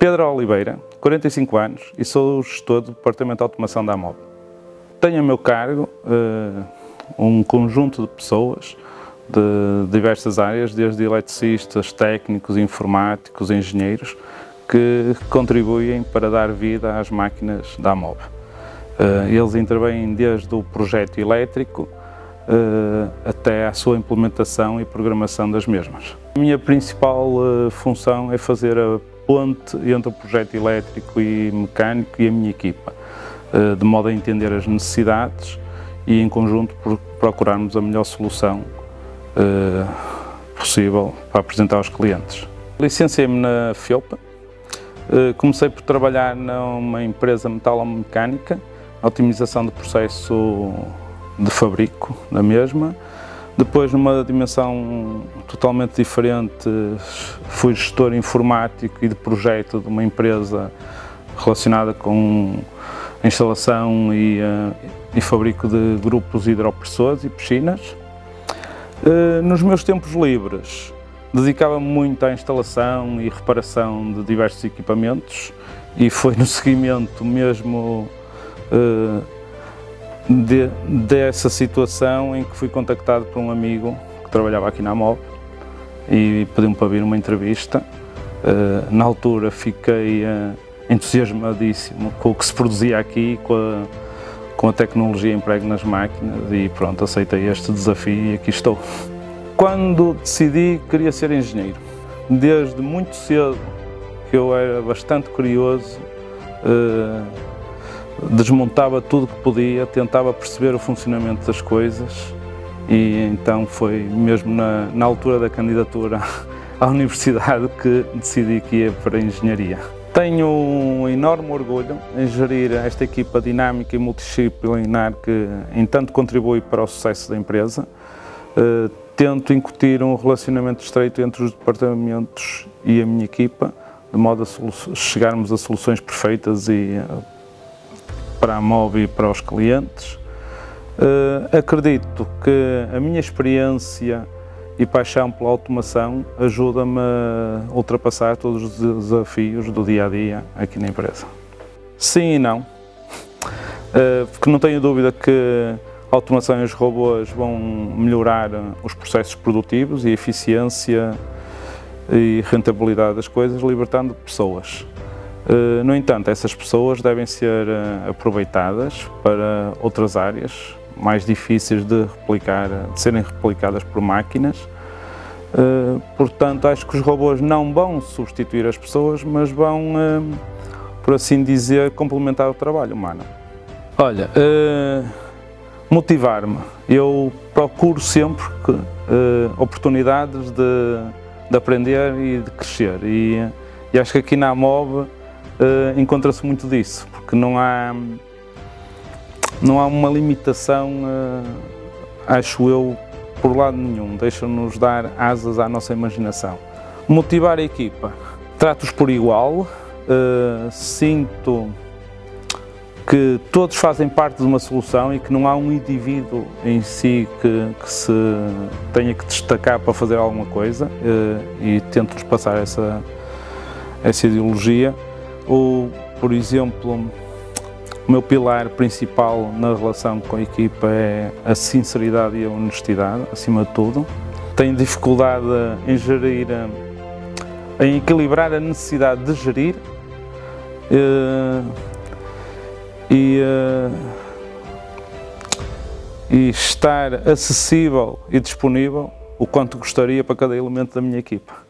Pedro Oliveira, 45 anos e sou o gestor do Departamento de Automação da AMOB. Tenho a meu cargo um conjunto de pessoas de diversas áreas, desde eletricistas, técnicos, informáticos, engenheiros, que contribuem para dar vida às máquinas da AMOB. Eles intervêm desde o projeto elétrico até à sua implementação e programação das mesmas. A minha principal função é fazer a ponte entre o projeto elétrico e mecânico e a minha equipa, de modo a entender as necessidades e em conjunto procurarmos a melhor solução possível para apresentar aos clientes. Licenciei-me na FEUP, comecei por trabalhar numa empresa metalomecânica, otimização do processo de fabrico da mesma. Depois, numa dimensão totalmente diferente, fui gestor informático e de projeto de uma empresa relacionada com a instalação e fabrico de grupos hidropressores e piscinas. Nos meus tempos livres, dedicava-me muito à instalação e reparação de diversos equipamentos e foi no seguimento mesmo dessa situação em que fui contactado por um amigo que trabalhava aqui na AMOB e pediu-me para vir uma entrevista. Na altura fiquei entusiasmadíssimo com o que se produzia aqui, com a tecnologia emprego nas máquinas e pronto, aceitei este desafio e aqui estou. Quando decidi, queria ser engenheiro. Desde muito cedo que eu era bastante curioso, desmontava tudo que podia, tentava perceber o funcionamento das coisas e então foi mesmo na altura da candidatura à universidade que decidi que ia para a engenharia. Tenho um enorme orgulho em gerir esta equipa dinâmica e multidisciplinar que em tanto contribui para o sucesso da empresa. Tento incutir um relacionamento estreito entre os departamentos e a minha equipa, de modo a chegarmos a soluções perfeitas para a AMOB e para os clientes. Acredito que a minha experiência e paixão pela automação ajuda-me a ultrapassar todos os desafios do dia-a-dia aqui na empresa. Sim e não, porque não tenho dúvida que a automação e os robôs vão melhorar os processos produtivos e a eficiência e rentabilidade das coisas, libertando pessoas. No entanto, essas pessoas devem ser aproveitadas para outras áreas mais difíceis de serem replicadas por máquinas. Portanto, acho que os robôs não vão substituir as pessoas, mas vão, por assim dizer, complementar o trabalho humano. Olha, motivar-me. Eu procuro sempre oportunidades de aprender e de crescer e acho que aqui na AMOB encontra-se muito disso, porque não há uma limitação, acho eu, por lado nenhum, deixa-nos dar asas à nossa imaginação. Motivar a equipa, trato-os por igual, sinto que todos fazem parte de uma solução e que não há um indivíduo em si que se tenha que destacar para fazer alguma coisa e tento-lhes passar essa ideologia. Ou, por exemplo, o meu pilar principal na relação com a equipa é a sinceridade e a honestidade, acima de tudo. Tenho dificuldade em equilibrar a necessidade de gerir e estar acessível e disponível o quanto gostaria para cada elemento da minha equipa.